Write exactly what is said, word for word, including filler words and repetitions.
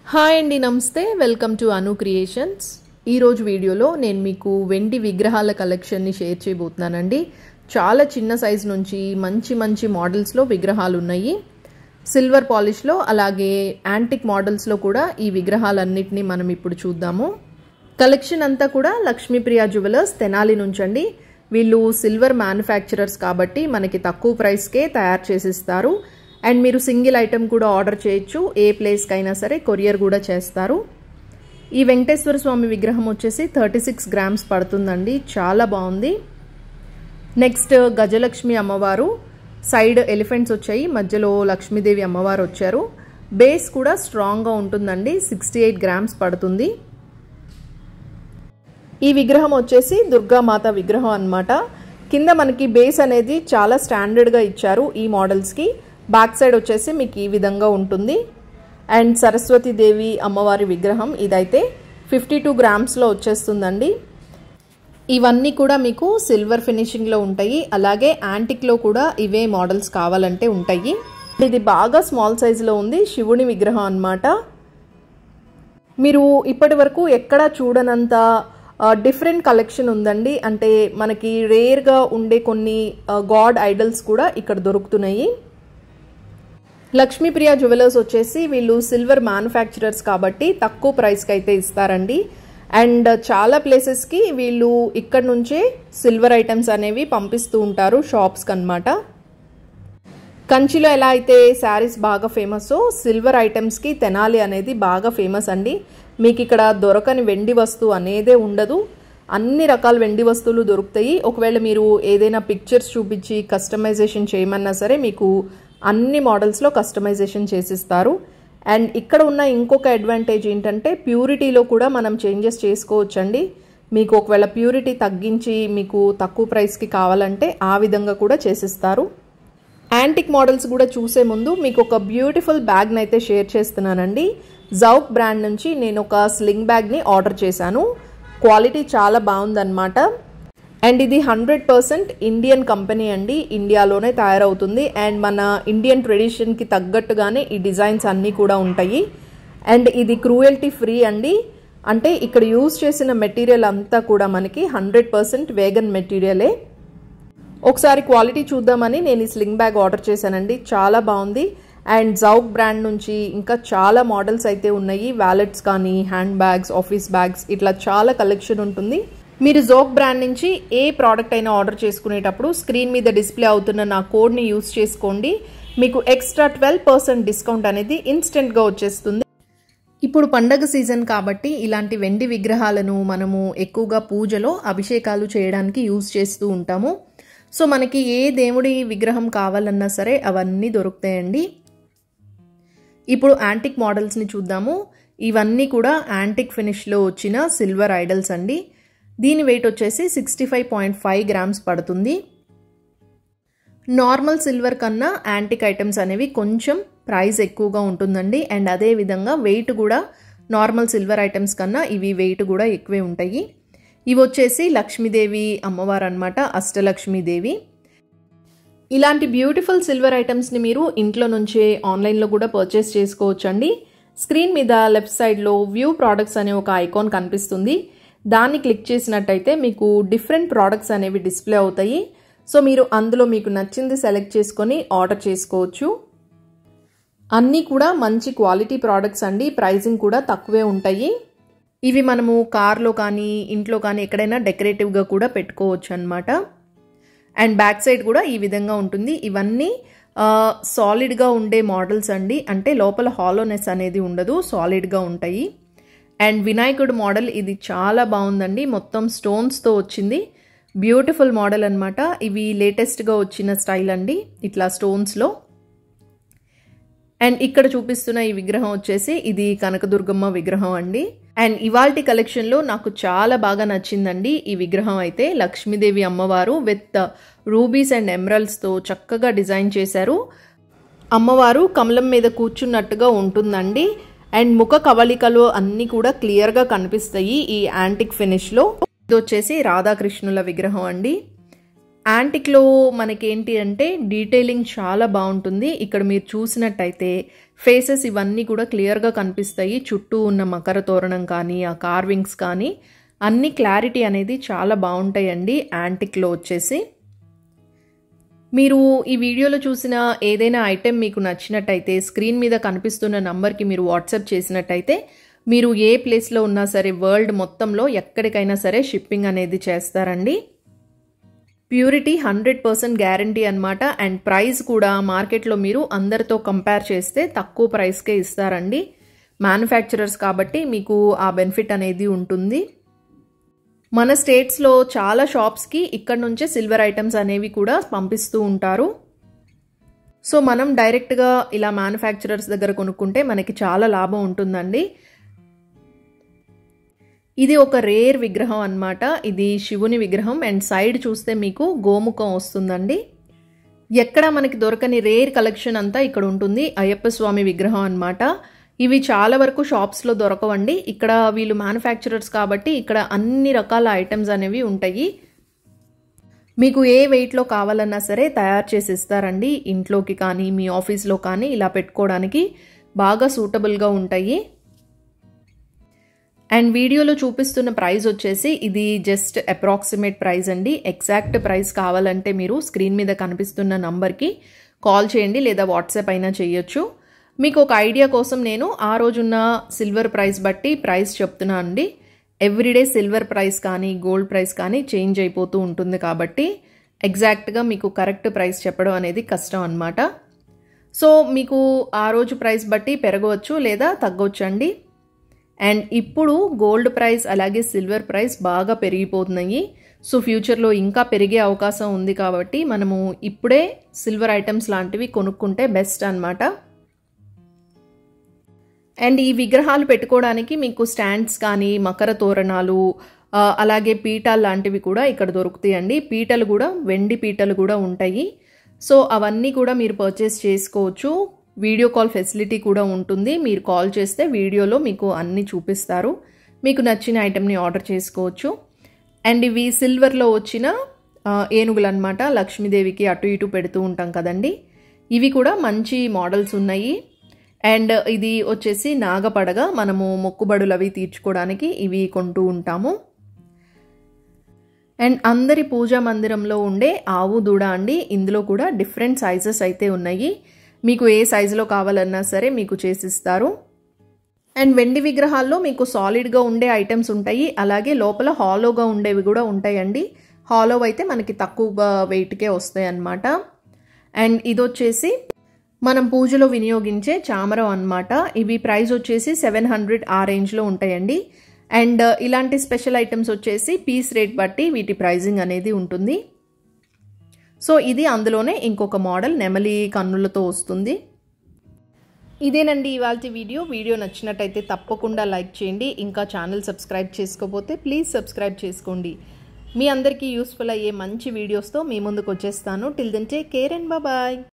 Hi అండి, నమస్తే. Welcome to Anu creations. ఈరోజు వీడియోలో నేను మీకు వెండి విగ్రహాల కలెక్షన్ని షేర్ చేయబోతున్నానండి. చాలా చిన్న సైజు నుంచి మంచి మంచి మోడల్స్లో విగ్రహాలు ఉన్నాయి. సిల్వర్ పాలిష్లో అలాగే యాంటిక్ మోడల్స్లో కూడా ఈ విగ్రహాలన్నిటినీ మనం ఇప్పుడు చూద్దాము. కలెక్షన్ అంతా కూడా లక్ష్మీప్రియ జ్యువెలర్స్ తెనాలి నుంచండి. వీళ్ళు సిల్వర్ మ్యానుఫ్యాక్చరర్స్ కాబట్టి మనకి తక్కువ ప్రైస్కే తయారు చేసిస్తారు. అండ్ మీరు సింగిల్ ఐటమ్ కూడా ఆర్డర్ చేయొచ్చు. ఏ ప్లేస్కి అయినా సరే కొరియర్ కూడా చేస్తారు. ఈ వెంకటేశ్వర స్వామి విగ్రహం వచ్చేసి థర్టీ సిక్స్ గ్రామ్స్ పడుతుందండి. చాలా బాగుంది. నెక్స్ట్ గజలక్ష్మి అమ్మవారు, సైడ్ ఎలిఫెంట్స్ వచ్చాయి, మధ్యలో లక్ష్మీదేవి అమ్మవారు వచ్చారు. బేస్ కూడా స్ట్రాంగ్గా ఉంటుందండి. సిక్స్టీ ఎయిట్ గ్రామ్స్ పడుతుంది. ఈ విగ్రహం వచ్చేసి దుర్గామాత విగ్రహం అన్నమాట. కింద మనకి బేస్ అనేది చాలా స్టాండర్డ్గా ఇచ్చారు ఈ మోడల్స్కి. బ్యాక్ సైడ్ వచ్చేసి మీకు ఈ విధంగా ఉంటుంది. అండ్ సరస్వతి దేవి అమ్మవారి విగ్రహం ఇదైతే ఫిఫ్టీ టూ గ్రామ్స్లో వచ్చేస్తుందండి. ఇవన్నీ కూడా మీకు సిల్వర్ ఫినిషింగ్లో ఉంటాయి. అలాగే యాంటిక్లో కూడా ఇవే మోడల్స్ కావాలంటే ఉంటాయి. ఇది బాగా స్మాల్ సైజులో ఉంది. శివుని విగ్రహం అన్నమాట. మీరు ఇప్పటి వరకు ఎక్కడా చూడనంత డిఫరెంట్ కలెక్షన్ ఉందండి. అంటే మనకి రేర్గా ఉండే కొన్ని గాడ్ ఐడల్స్ కూడా ఇక్కడ దొరుకుతున్నాయి. లక్ష్మీప్రియ జ్యువెలర్స్ వచ్చేసి వీళ్ళు సిల్వర్ మ్యానుఫ్యాక్చరర్స్ కాబట్టి తక్కువ ప్రైస్కి అయితే ఇస్తారండి. అండ్ చాలా ప్లేసెస్కి వీళ్ళు ఇక్కడ నుంచే సిల్వర్ ఐటమ్స్ అనేవి పంపిస్తూ ఉంటారు షాప్స్కి అన్నమాట. కంచిలో ఎలా అయితే శారీస్ బాగా ఫేమస్, సిల్వర్ ఐటమ్స్కి తెనాలి అనేది బాగా ఫేమస్ అండి. మీకు ఇక్కడ దొరకని వెండి వస్తువు అనేదే ఉండదు. అన్ని రకాల వెండి వస్తువులు దొరుకుతాయి. ఒకవేళ మీరు ఏదైనా పిక్చర్స్ చూపించి కస్టమైజేషన్ చేయమన్నా సరే మీకు అన్ని మోడల్స్లో కస్టమైజేషన్ చేసిస్తారు. అండ్ ఇక్కడ ఉన్న ఇంకొక అడ్వాంటేజ్ ఏంటంటే ప్యూరిటీలో కూడా మనం చేంజెస్ చేసుకోవచ్చండి. మీకు ఒకవేళ ప్యూరిటీ తగ్గించి మీకు తక్కువ ప్రైస్కి కావాలంటే ఆ విధంగా కూడా చేసిస్తారు. యాంటిక్ మోడల్స్ కూడా చూసే ముందు మీకు ఒక బ్యూటిఫుల్ బ్యాగ్ని అయితే షేర్ చేస్తున్నానండి. జౌక్ బ్రాండ్ నుంచి నేను ఒక స్లింగ్ బ్యాగ్ని ఆర్డర్ చేశాను. క్వాలిటీ చాలా బాగుందన్నమాట. అండ్ ఇది హండ్రెడ్ పర్సెంట్ ఇండియన్ కంపెనీ అండి. ఇండియాలోనే తయారవుతుంది. అండ్ మన ఇండియన్ ట్రెడిషన్కి తగ్గట్టుగానే ఈ డిజైన్స్ అన్నీ కూడా ఉంటాయి. అండ్ ఇది క్రూయల్టీ ఫ్రీ అండి. అంటే ఇక్కడ యూజ్ చేసిన మెటీరియల్ అంతా కూడా మనకి హండ్రెడ్ పర్సెంట్ వేగన్ మెటీరియలే. ఒకసారి క్వాలిటీ చూద్దామని నేను ఈ స్లింగ్ బ్యాగ్ ఆర్డర్ చేశానండి. చాలా బాగుంది. అండ్ జౌక్ బ్రాండ్ నుంచి ఇంకా చాలా మోడల్స్ అయితే ఉన్నాయి. వ్యాలెట్స్ కానీ, హ్యాండ్ బ్యాగ్స్, ఆఫీస్ బ్యాగ్స్, ఇట్లా చాలా కలెక్షన్ ఉంటుంది. మీరు జోక్ బ్రాండ్ నుంచి ఏ ప్రోడక్ట్ అయినా ఆర్డర్ చేసుకునేటప్పుడు స్క్రీన్ మీద డిస్ప్లే అవుతున్న నా కోడ్ని యూజ్ చేసుకోండి. మీకు ఎక్స్ట్రా ట్వెల్వ్ పర్సెంట్ డిస్కౌంట్ అనేది ఇన్స్టెంట్గా వచ్చేస్తుంది. ఇప్పుడు పండగ సీజన్ కాబట్టి ఇలాంటి వెండి విగ్రహాలను మనము ఎక్కువగా పూజలో అభిషేకాలు చేయడానికి యూజ్ చేస్తూ ఉంటాము. సో మనకి ఏ దేవుడి విగ్రహం కావాలన్నా సరే అవన్నీ దొరుకుతాయండి. ఇప్పుడు యాంటిక్ మోడల్స్ని చూద్దాము. ఇవన్నీ కూడా యాంటిక్ ఫినిష్లో వచ్చిన సిల్వర్ ఐడల్స్ అండి. దీని వెయిట్ వచ్చేసి sixty five point five grams పడుతుంది. నార్మల్ సిల్వర్ కన్నా యాంటిక్ ఐటమ్స్ అనేవి కొంచెం ప్రైస్ ఎక్కువగా ఉంటుందండి. అండ్ అదే విధంగా వెయిట్ కూడా నార్మల్ సిల్వర్ ఐటమ్స్ కన్నా ఇవి వెయిట్ కూడా ఎక్కువే ఉంటాయి. ఇవి వచ్చేసి లక్ష్మీదేవి అమ్మవారు అన్నమాట, అష్టలక్ష్మీదేవి. ఇలాంటి బ్యూటిఫుల్ సిల్వర్ ఐటమ్స్ని మీరు ఇంట్లో నుంచే ఆన్లైన్లో కూడా పర్చేస్ చేసుకోవచ్చండి. స్క్రీన్ మీద లెఫ్ట్ సైడ్లో వ్యూ ప్రోడక్ట్స్ అనే ఒక ఐకాన్ కనిపిస్తుంది. దాన్ని క్లిక్ చేసినట్టయితే మీకు డిఫరెంట్ ప్రోడక్ట్స్ అనేవి డిస్ప్లే అవుతాయి. సో మీరు అందులో మీకు నచ్చింది సెలెక్ట్ చేసుకొని ఆర్డర్ చేసుకోవచ్చు. అన్నీ కూడా మంచి క్వాలిటీ ప్రోడక్ట్స్ అండి. ప్రైజింగ్ కూడా తక్కువే ఉంటాయి. ఇవి మనము కార్లో కానీ ఇంట్లో కానీ ఎక్కడైనా డెకరేటివ్గా కూడా పెట్టుకోవచ్చు అన్నమాట. అండ్ బ్యాక్ సైడ్ కూడా ఈ విధంగా ఉంటుంది. ఇవన్నీ సాలిడ్గా ఉండే మోడల్స్ అండి. అంటే లోపల హాలోనెస్ అనేది ఉండదు, సాలిడ్గా ఉంటాయి. అండ్ వినాయకుడు మోడల్ ఇది చాలా బాగుందండి. మొత్తం స్టోన్స్తో వచ్చింది. బ్యూటిఫుల్ మోడల్ అనమాట. ఇవి లేటెస్ట్గా వచ్చిన స్టైల్ అండి, ఇట్లా స్టోన్స్లో. అండ్ ఇక్కడ చూపిస్తున్న ఈ విగ్రహం వచ్చేసి ఇది కనకదుర్గమ్మ విగ్రహం అండి. అండ్ ఇవాల్టి కలెక్షన్లో నాకు చాలా బాగా నచ్చిందండి ఈ విగ్రహం అయితే. లక్ష్మీదేవి అమ్మవారు విత్ రూబీస్ అండ్ ఎమరల్డ్స్తో చక్కగా డిజైన్ చేశారు. అమ్మవారు కమలం మీద కూర్చున్నట్టుగా ఉంటుందండి. అండ్ ముఖ కవళికలు అన్నీ కూడా క్లియర్గా కనిపిస్తాయి ఈ యాంటిక్ ఫినిష్లో. ఇది వచ్చేసి రాధాకృష్ణుల విగ్రహం అండి. యాంటిక్లో మనకేంటి అంటే డీటెయిలింగ్ చాలా బాగుంటుంది. ఇక్కడ మీరు చూసినట్టయితే ఫేసెస్ ఇవన్నీ కూడా క్లియర్గా కనిపిస్తాయి. చుట్టూ ఉన్న మకర తోరణం కానీ ఆ కార్వింగ్స్ కానీ అన్ని క్లారిటీ అనేది చాలా బాగుంటాయండి యాంటిక్లో వచ్చేసి. మీరు ఈ వీడియోలో చూసిన ఏదైనా ఐటెం మీకు నచ్చినట్టయితే స్క్రీన్ మీద కనిపిస్తున్న నంబర్కి మీరు వాట్సాప్ చేసినట్టయితే మీరు ఏ ప్లేస్లో ఉన్నా సరే వరల్డ్ మొత్తంలో ఎక్కడికైనా సరే షిప్పింగ్ అనేది చేస్తారండి. ప్యూరిటీ హండ్రెడ్ పర్సెంట్ గ్యారంటీ అనమాట. అండ్ ప్రైస్ కూడా మార్కెట్లో మీరు అందరితో కంపేర్ చేస్తే తక్కువ ప్రైస్కే ఇస్తారండి. మ్యానుఫ్యాక్చరర్స్ కాబట్టి మీకు ఆ బెనిఫిట్ అనేది ఉంటుంది. మన స్టేట్స్లో చాలా షాప్స్కి ఇక్కడ నుంచే సిల్వర్ ఐటమ్స్ అనేవి కూడా పంపిస్తూ ఉంటారు. సో మనం డైరెక్ట్గా ఇలా మ్యానుఫ్యాక్చరర్స్ దగ్గర కొనుక్కుంటే మనకి చాలా లాభం ఉంటుందండి. ఇది ఒక రేర్ విగ్రహం అన్నమాట. ఇది శివుని విగ్రహం అండ్ సైడ్ చూస్తే మీకు గోముఖం వస్తుందండి. ఎక్కడ మనకి దొరకని రేర్ కలెక్షన్ అంతా ఇక్కడ ఉంటుంది. అయ్యప్ప స్వామి విగ్రహం అన్నమాట. ఇవి చాలా వరకు షాప్స్లో దొరకవండి. ఇక్కడ వీళ్ళు మ్యానుఫ్యాక్చరర్స్ కాబట్టి ఇక్కడ అన్ని రకాల ఐటమ్స్ అనేవి ఉంటాయి. మీకు ఏ వెయిట్లో కావాలన్నా సరే తయారు చేసి ఇస్తారండి. ఇంట్లోకి కానీ మీ ఆఫీస్లో కానీ ఇలా పెట్టుకోవడానికి బాగా సూటబుల్గా ఉంటాయి. అండ్ వీడియోలో చూపిస్తున్న ప్రైస్ వచ్చేసి ఇది జస్ట్ అప్రాక్సిమేట్ ప్రైస్ అండి. ఎగ్జాక్ట్ ప్రైస్ కావాలంటే మీరు స్క్రీన్ మీద కనిపిస్తున్న నంబర్కి కాల్ చేయండి లేదా వాట్సాప్ అయినా చేయొచ్చు. మీకు ఒక ఐడియా కోసం నేను ఆ రోజున్న సిల్వర్ ప్రైస్ బట్టి ప్రైస్ చెప్తున్నా అండి. ఎవ్రీడే సిల్వర్ ప్రైస్ కానీ గోల్డ్ ప్రైస్ కానీ చేంజ్ అయిపోతూ ఉంటుంది కాబట్టి ఎగ్జాక్ట్గా మీకు కరెక్ట్ ప్రైస్ చెప్పడం అనేది కష్టం అన్నమాట. సో మీకు ఆ రోజు ప్రైస్ బట్టి పెరగవచ్చు లేదా తగ్గవచ్చు అండి. అండ్ ఇప్పుడు గోల్డ్ ప్రైస్ అలాగే సిల్వర్ ప్రైస్ బాగా పెరిగిపోతున్నాయి. సో ఫ్యూచర్లో ఇంకా పెరిగే అవకాశం ఉంది కాబట్టి మనము ఇప్పుడే సిల్వర్ ఐటమ్స్ లాంటివి కొనుక్కుంటే బెస్ట్ అన్నమాట. అండ్ ఈ విగ్రహాలు పెట్టుకోవడానికి మీకు స్టాండ్స్ కానీ మకర తోరణాలు అలాగే పీఠాలు లాంటివి కూడా ఇక్కడ దొరుకుతాయండి. పీటలు కూడా వెండి పీటలు కూడా ఉంటాయి. సో అవన్నీ కూడా మీరు పర్చేస్ చేసుకోవచ్చు. వీడియో కాల్ ఫెసిలిటీ కూడా ఉంటుంది. మీరు కాల్ చేస్తే వీడియోలో మీకు అన్నీ చూపిస్తారు. మీకు నచ్చిన ఐటెంని ఆర్డర్ చేసుకోవచ్చు. అండ్ ఇవి సిల్వర్లో వచ్చిన ఏనుగులు అనమాట. లక్ష్మీదేవికి అటు ఇటు పెడుతూ ఉంటాం కదండి. ఇవి కూడా మంచి మోడల్స్ ఉన్నాయి. అండ్ ఇది వచ్చేసి నాగపడగ. మనము మొక్కుబడులు అవి తీర్చుకోవడానికి ఇవి కొంటూ ఉంటాము. అండ్ అందరి పూజా మందిరంలో ఉండే ఆవు దూడ అండి. ఇందులో కూడా డిఫరెంట్ సైజెస్ అయితే ఉన్నాయి. మీకు ఏ సైజులో కావాలన్నా సరే మీకు చేసిస్తారు. అండ్ వెండి విగ్రహాల్లో మీకు సాలిడ్గా ఉండే ఐటమ్స్ ఉంటాయి. అలాగే లోపల హాలోగా ఉండేవి కూడా ఉంటాయండి. హాలో అయితే మనకి తక్కువ వెయిట్కే వస్తాయి అన్నమాట. అండ్ ఇది వచ్చేసి మనం పూజలో వినియోగించే చామరం అన్నమాట. ఇవి ప్రైస్ వచ్చేసి సెవెన్ హండ్రెడ్ ఆ రేంజ్లో ఉంటాయండి. అండ్ ఇలాంటి స్పెషల్ ఐటమ్స్ వచ్చేసి పీస్ రేట్ బట్టి వీటి ప్రైజింగ్ అనేది ఉంటుంది. సో ఇది అందులోనే ఇంకొక మోడల్ నెమలి కన్నులతో వస్తుంది. ఇదేనండి ఇవాల్టి వీడియో. వీడియో నచ్చినట్టయితే తప్పకుండా లైక్ చేయండి. ఇంకా ఛానల్ సబ్స్క్రైబ్ చేసుకోకపోతే ప్లీజ్ సబ్స్క్రైబ్ చేసుకోండి. మీ అందరికీ యూస్ఫుల్ అయ్యే మంచి వీడియోస్తో మీ ముందుకు వచ్చేస్తాను. Till then take care and bye.